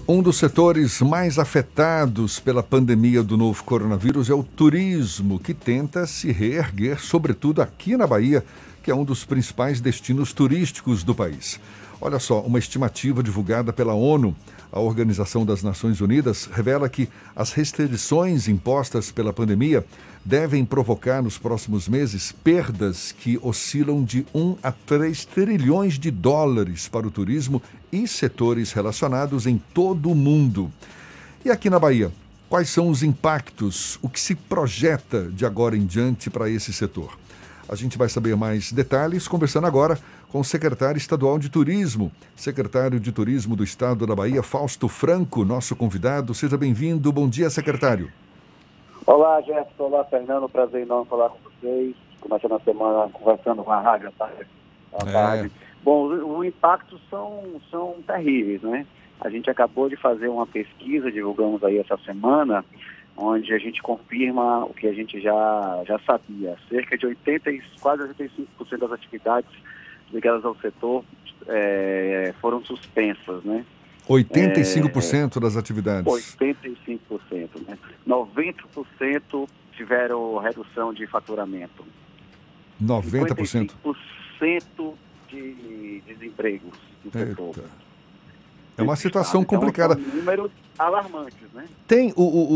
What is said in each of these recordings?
Um dos setores mais afetados pela pandemia do novo coronavírus é o turismo, que tenta se reerguer, sobretudo aqui na Bahia, que é um dos principais destinos turísticos do país. Olha só, uma estimativa divulgada pela ONU, a Organização das Nações Unidas, revela que as restrições impostas pela pandemia devem provocar nos próximos meses perdas que oscilam de 1 a 3 trilhões de dólares para o turismo e setores relacionados em todo o mundo. E aqui na Bahia, quais são os impactos, o que se projeta de agora em diante para esse setor? A gente vai saber mais detalhes conversando agora com o secretário estadual de Turismo, secretário de Turismo do Estado da Bahia, Fausto Franco, nosso convidado. Seja bem-vindo. Bom dia, secretário. Olá, Jefferson. Olá, Fernando. Prazer enorme falar com vocês. Começando a semana conversando com a rádio à tarde. Bom, os impactos são terríveis, né? A gente acabou de fazer uma pesquisa, divulgamos aí essa semana, onde a gente confirma o que a gente já sabia. Cerca de quase 85% das atividades ligadas ao setor foram suspensas, né? 85% das atividades. 85%, né? 90% tiveram redução de faturamento. 90%? 55% de desempregos no setor. É uma situação complicada. São números alarmantes, né? Tem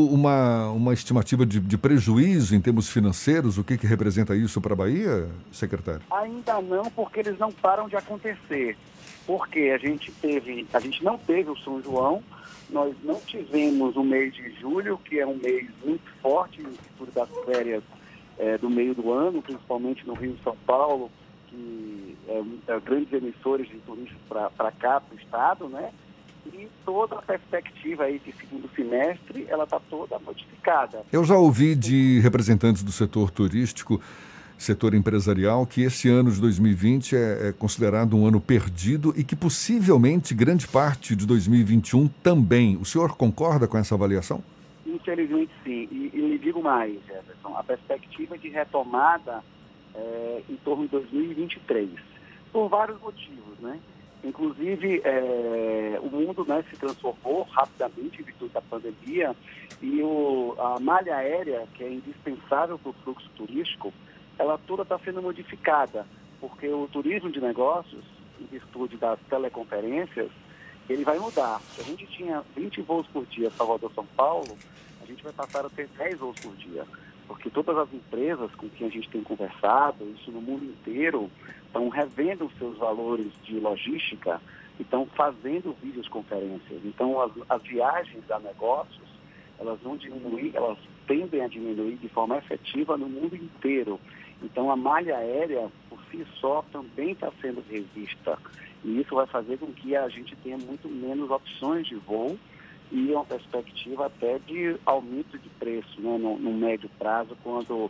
uma estimativa de prejuízo em termos financeiros? O que representa isso para a Bahia, secretário? Ainda não, porque eles não param de acontecer. Porque a gente não teve o São João, nós não tivemos o mês de julho, que é um mês muito forte no futuro das férias do meio do ano, principalmente no Rio e São Paulo, que é grandes emissores de turistas para cá, para o estado, né? E toda a perspectiva aí de segundo semestre, ela está toda modificada. Eu já ouvi de representantes do setor turístico, setor empresarial, que esse ano de 2020 é considerado um ano perdido e que possivelmente grande parte de 2021 também. O senhor concorda com essa avaliação? Infelizmente sim. E lhe digo mais, Jefferson, a perspectiva de retomada em torno de 2023, por vários motivos, né? Inclusive, o mundo, né, se transformou rapidamente em virtude da pandemia e a malha aérea, que é indispensável para o fluxo turístico, ela toda está sendo modificada, porque o turismo de negócios, em virtude das teleconferências, ele vai mudar. Se a gente tinha 20 voos por dia Salvador-São Paulo, a gente vai passar a ter 10 voos por dia. Porque todas as empresas com quem a gente tem conversado, isso no mundo inteiro, estão revendo os seus valores de logística e estão fazendo videoconferências. Então, as viagens a negócios, elas vão diminuir, elas tendem a diminuir de forma efetiva no mundo inteiro. Então, a malha aérea, por si só, também está sendo revista. E isso vai fazer com que a gente tenha muito menos opções de voo e uma perspectiva até de aumento de preço, né, no médio prazo, quando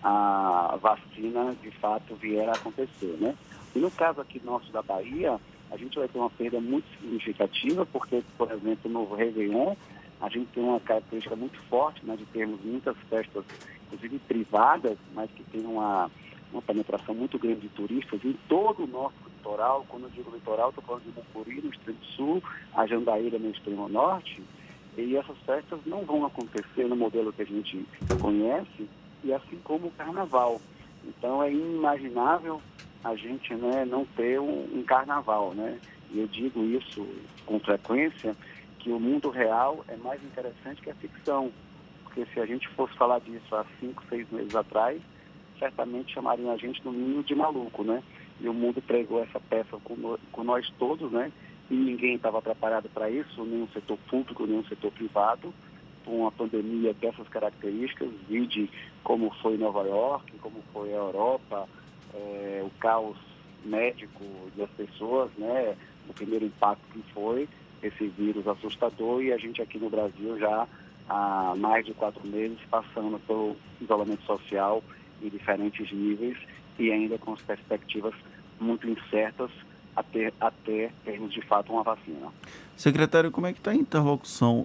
a vacina, de fato, vier a acontecer, né? E no caso aqui nosso da Bahia, a gente vai ter uma perda muito significativa, porque, por exemplo, no Réveillon, a gente tem uma característica muito forte, né, de termos muitas festas, inclusive privadas, mas que tem uma penetração muito grande de turistas em todo o nosso litoral. Quando eu digo litoral, estou falando de Mucuri, no extremo sul, a Jandaíra, no extremo norte, e essas festas não vão acontecer no modelo que a gente conhece, e assim como o carnaval. Então, é inimaginável a gente, né, não ter um carnaval, né? E eu digo isso com frequência, que o mundo real é mais interessante que a ficção, porque se a gente fosse falar disso há 5, 6 meses atrás, certamente chamariam a gente no mínimo de maluco, né? E o mundo pregou essa peça com nós todos, né? E ninguém estava preparado para isso, nem o setor público, nem o setor privado, com uma pandemia dessas características, vide como foi Nova York, como foi a Europa, o caos médico das pessoas, né? O primeiro impacto que foi esse vírus assustador, e a gente aqui no Brasil já há mais de 4 meses passando pelo isolamento social em diferentes níveis e ainda com as perspectivas muito incertas até termos de fato uma vacina. Secretário, como é que está a interlocução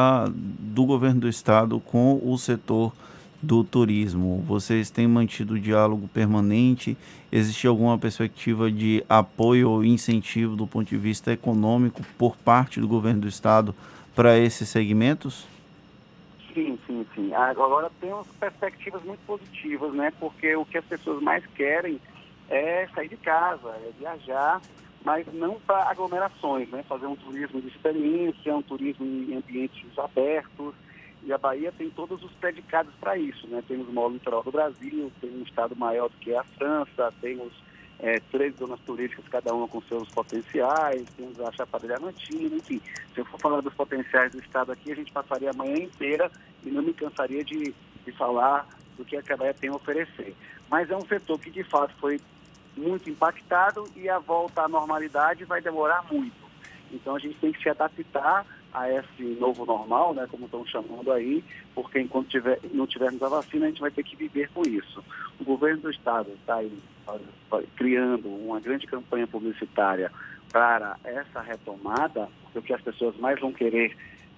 do governo do estado com o setor do turismo? Vocês têm mantido diálogo permanente? Existe alguma perspectiva de apoio ou incentivo do ponto de vista econômico por parte do governo do estado para esses segmentos? Sim, sim, sim. Agora temos perspectivas muito positivas, né? Porque o que as pessoas mais querem é sair de casa, é viajar, mas não para aglomerações, né? Fazer um turismo de experiência, um turismo em ambientes abertos. E a Bahia tem todos os predicados para isso, né? Temos o maior litoral do Brasil, temos um estado maior do que a França, temos 3 zonas turísticas, cada uma com seus potenciais, temos a Chapada Diamantina, enfim. Se eu for falar dos potenciais do estado aqui, a gente passaria a manhã inteira e não me cansaria de falar do que a Bahia tem a oferecer. Mas é um setor que, de fato, foi muito impactado e a volta à normalidade vai demorar muito. Então, a gente tem que se adaptar a esse novo normal, né, como estão chamando aí, porque enquanto não tivermos a vacina, a gente vai ter que viver com isso. O governo do estado está aí criando uma grande campanha publicitária para essa retomada, porque o que as pessoas mais vão querer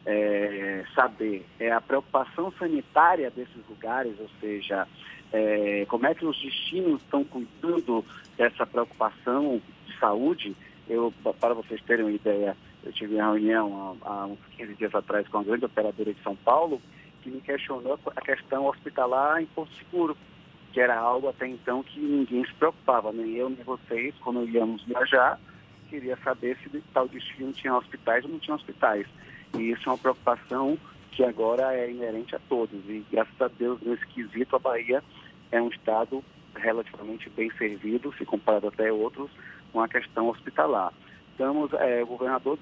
saber é a preocupação sanitária desses lugares, ou seja, como é que os destinos estão cuidando dessa preocupação de saúde. Para vocês terem uma ideia, eu tive uma reunião há uns 15 dias atrás com a grande operadora de São Paulo, que me questionou a questão hospitalar em Porto Seguro, que era algo até então que ninguém se preocupava, nem eu nem vocês, quando íamos viajar, queria saber se tal destino tinha hospitais ou não tinha hospitais. E isso é uma preocupação que agora é inerente a todos. E graças a Deus, nesse quesito, a Bahia é um estado relativamente bem servido, se comparado até a outros, com a questão hospitalar. O governador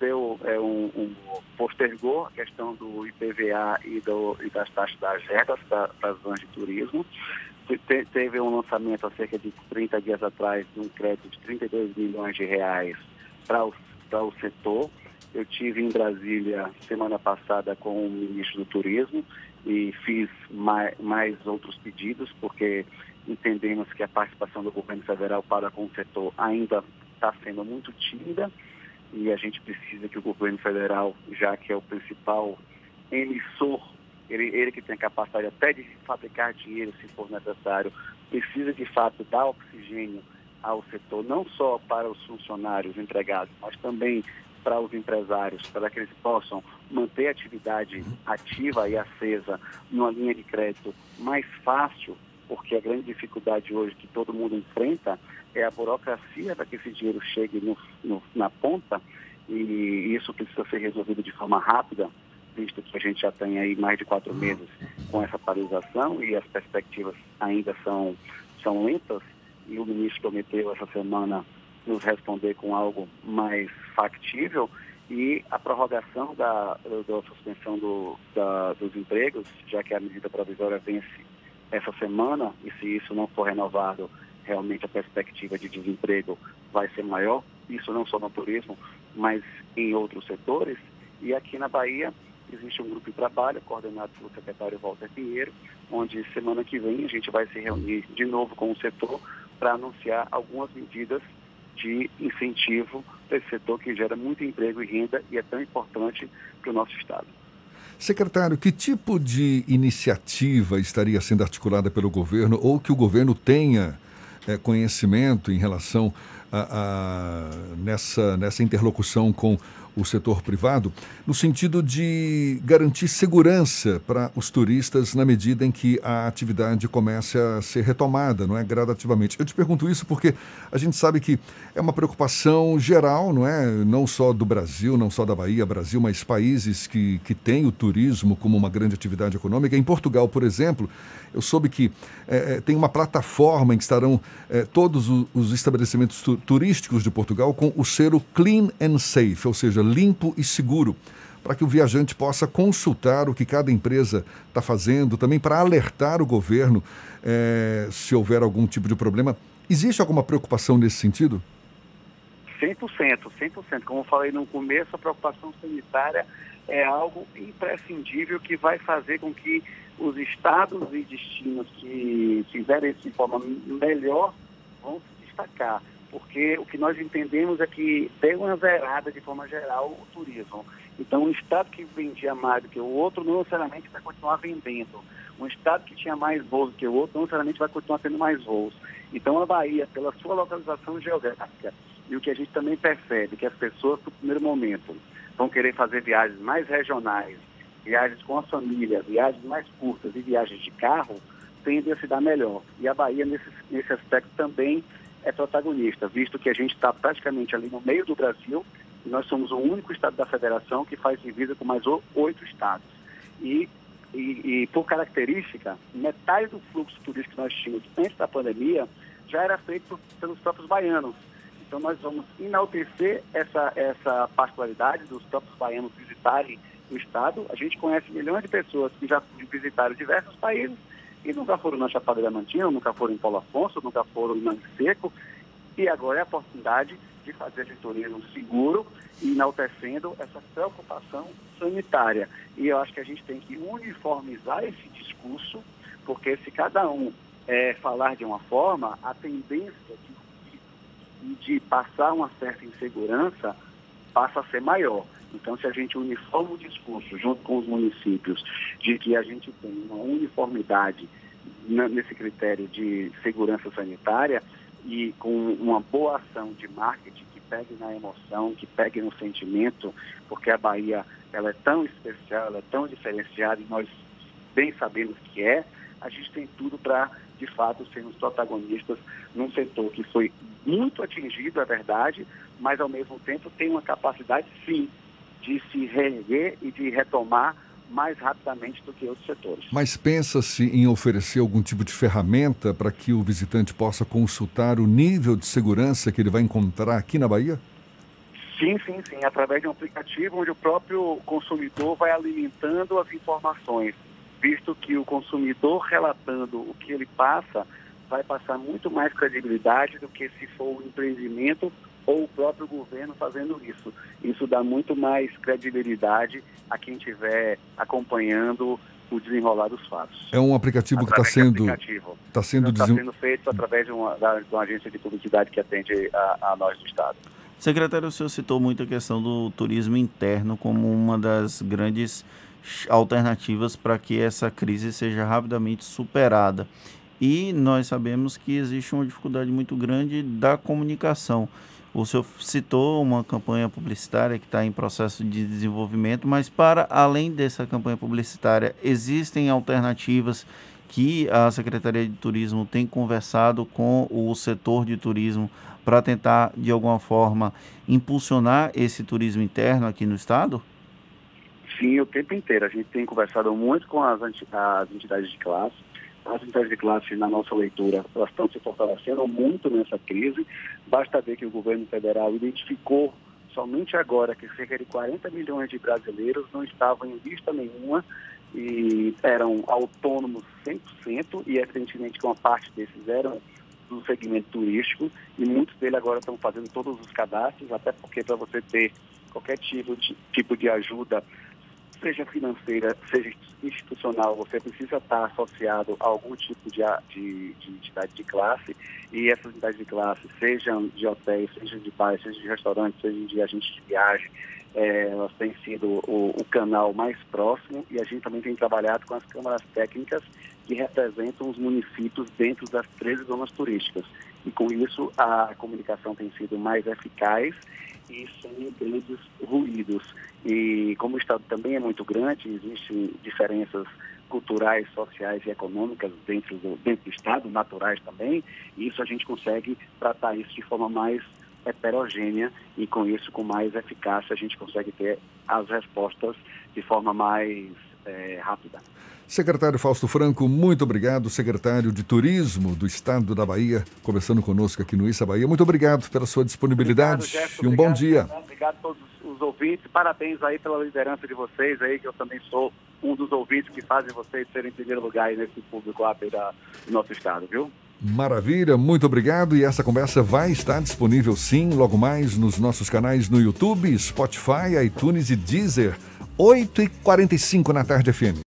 postergou a questão do IPVA e das taxas das regras para as zonas de turismo. Teve um lançamento há cerca de 30 dias atrás de um crédito de 32 milhões de reais para o setor. Eu estive em Brasília semana passada com o ministro do Turismo e fiz mais outros pedidos, porque entendemos que a participação do governo federal para com o setor ainda está sendo muito tímida e a gente precisa que o governo federal, já que é o principal emissor, ele que tem a capacidade até de fabricar dinheiro se for necessário, precisa de fato dar oxigênio ao setor, não só para os funcionários empregados, mas também para os empresários, para que eles possam manter a atividade ativa e acesa numa linha de crédito mais fácil, porque a grande dificuldade hoje que todo mundo enfrenta é a burocracia para que esse dinheiro chegue na ponta, e isso precisa ser resolvido de forma rápida, visto que a gente já tem aí mais de 4 meses com essa paralisação e as perspectivas ainda são lentas, e o ministro prometeu essa semana nos responder com algo mais factível, e a prorrogação da suspensão dos empregos, já que a medida provisória vence essa semana, e se isso não for renovado, realmente a perspectiva de desemprego vai ser maior, isso não só no turismo, mas em outros setores. E aqui na Bahia existe um grupo de trabalho coordenado pelo secretário Walter Pinheiro, onde semana que vem a gente vai se reunir de novo com o setor para anunciar algumas medidas de incentivo para esse setor que gera muito emprego e renda e é tão importante para o nosso estado. Secretário, que tipo de iniciativa estaria sendo articulada pelo governo ou que o governo tenha conhecimento em relação nessa interlocução com o setor privado, no sentido de garantir segurança para os turistas na medida em que a atividade comece a ser retomada, não é, gradativamente? Eu te pergunto isso porque a gente sabe que é uma preocupação geral, não é, não só do Brasil, não só da Bahia, Brasil, mas países que têm o turismo como uma grande atividade econômica. Em Portugal, por exemplo, eu soube que tem uma plataforma em que estarão todos os estabelecimentos turísticos de Portugal com o selo Clean and Safe, ou seja, limpo e seguro, para que o viajante possa consultar o que cada empresa está fazendo, também para alertar o governo se houver algum tipo de problema. Existe alguma preocupação nesse sentido? 100%. Como eu falei no começo, a preocupação sanitária é algo imprescindível que vai fazer com que os estados e destinos que fizerem isso de forma melhor vão se destacar. Porque o que nós entendemos é que tem uma zerada, de forma geral, o turismo. Então, um estado que vendia mais do que o outro, não necessariamente vai continuar vendendo. Um estado que tinha mais voos do que o outro, não necessariamente vai continuar tendo mais voos. Então, a Bahia, pela sua localização geográfica, e o que a gente também percebe, que as pessoas, no primeiro momento, vão querer fazer viagens mais regionais, viagens com a família, viagens mais curtas e viagens de carro, tendem a se dar melhor. E a Bahia, nesse aspecto, também é protagonista, visto que a gente está praticamente ali no meio do Brasil, e nós somos o único estado da federação que faz divisa com mais 8 estados. E por característica, metade do fluxo turístico que nós tínhamos antes da pandemia já era feito pelos próprios baianos. Então nós vamos enaltecer essa particularidade dos próprios baianos visitarem o estado. A gente conhece milhões de pessoas que já visitaram diversos países e nunca foram na Chapada Diamantina, nunca foram em Paulo Afonso, nunca foram em Mangue Seco. E agora é a oportunidade de fazer esse turismo seguro e enaltecendo essa preocupação sanitária. E eu acho que a gente tem que uniformizar esse discurso, porque se cada um falar de uma forma, a tendência de passar uma certa insegurança passa a ser maior. Então, se a gente uniforma o discurso junto com os municípios de que a gente tem uma uniformidade nesse critério de segurança sanitária e com uma boa ação de marketing que pegue na emoção, que pegue no sentimento, porque a Bahia ela é tão especial, ela é tão diferenciada e nós bem sabemos que a gente tem tudo para, de fato, sermos protagonistas num setor que foi muito atingido, é verdade, mas ao mesmo tempo tem uma capacidade, sim, de se reerguer e de retomar mais rapidamente do que outros setores. Mas pensa-se em oferecer algum tipo de ferramenta para que o visitante possa consultar o nível de segurança que ele vai encontrar aqui na Bahia? Sim, através de um aplicativo onde o próprio consumidor vai alimentando as informações, visto que o consumidor relatando o que ele passa vai passar muito mais credibilidade do que se for um empreendimento ou o próprio governo fazendo isso. Isso dá muito mais credibilidade a quem estiver acompanhando o desenrolar dos fatos. É um aplicativo que está sendo feito através de uma agência de publicidade que atende a nós do Estado. Secretário, o senhor citou muito a questão do turismo interno como uma das grandes alternativas para que essa crise seja rapidamente superada. E nós sabemos que existe uma dificuldade muito grande da comunicação. O senhor citou uma campanha publicitária que está em processo de desenvolvimento, mas para além dessa campanha publicitária, existem alternativas que a Secretaria de Turismo tem conversado com o setor de turismo para tentar, de alguma forma, impulsionar esse turismo interno aqui no estado? Sim, o tempo inteiro. A gente tem conversado muito com as entidades de classe. As entidades de classe, na nossa leitura, elas estão se fortalecendo muito nessa crise. Basta ver que o governo federal identificou somente agora que cerca de 40 milhões de brasileiros não estavam em lista nenhuma e eram autônomos 100% e, evidentemente, que uma parte desses eram do segmento turístico e muitos deles agora estão fazendo todos os cadastros, até porque para você ter qualquer tipo de ajuda, seja financeira, seja institucional, você precisa estar associado a algum tipo de entidade de classe, e essas entidades de classe, sejam de hotéis, sejam de bares, sejam de restaurantes, sejam de agentes de viagem, elas têm sido o canal mais próximo, e a gente também tem trabalhado com as câmaras técnicas que representam os municípios dentro das 13 zonas turísticas. E com isso a comunicação tem sido mais eficaz e sem grandes ruídos. E como o estado também é muito grande, existem diferenças culturais, sociais e econômicas dentro do estado, naturais também, e isso a gente consegue tratar isso de forma mais heterogênea e com isso, com mais eficácia, a gente consegue ter as respostas de forma mais rápida. Secretário Fausto Franco, muito obrigado. Secretário de Turismo do Estado da Bahia, conversando conosco aqui no Issa Bahia. Muito obrigado pela sua disponibilidade. Obrigado, Jefferson, e um bom dia. Obrigado a todos os ouvintes. Parabéns aí pela liderança de vocês aí, que eu também sou um dos ouvintes que fazem vocês serem em primeiro lugar aí nesse público lá do nosso estado, viu? Maravilha, muito obrigado. E essa conversa vai estar disponível sim, logo mais nos nossos canais no YouTube, Spotify, iTunes e Deezer, 8h45 na tarde FM.